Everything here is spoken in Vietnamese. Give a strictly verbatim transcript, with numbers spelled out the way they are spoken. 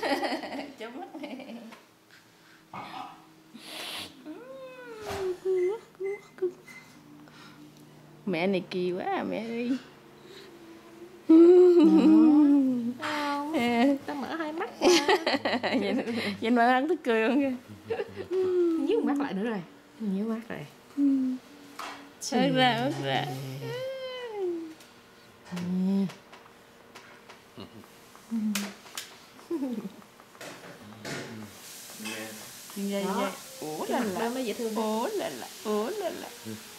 Chớp mắt nè. Mẹ này kỳ quá à mẹ ơi. Ta mở hai mắt nhìn mà ăn tức cười luôn kìa. nhíu mắt lại nữa rồi, nhíu mắt rồi. Ớt ra, ớt ra. Vậy vậy. Ủa là là. Nó dễ thương. Ủa là là. Ủa là là.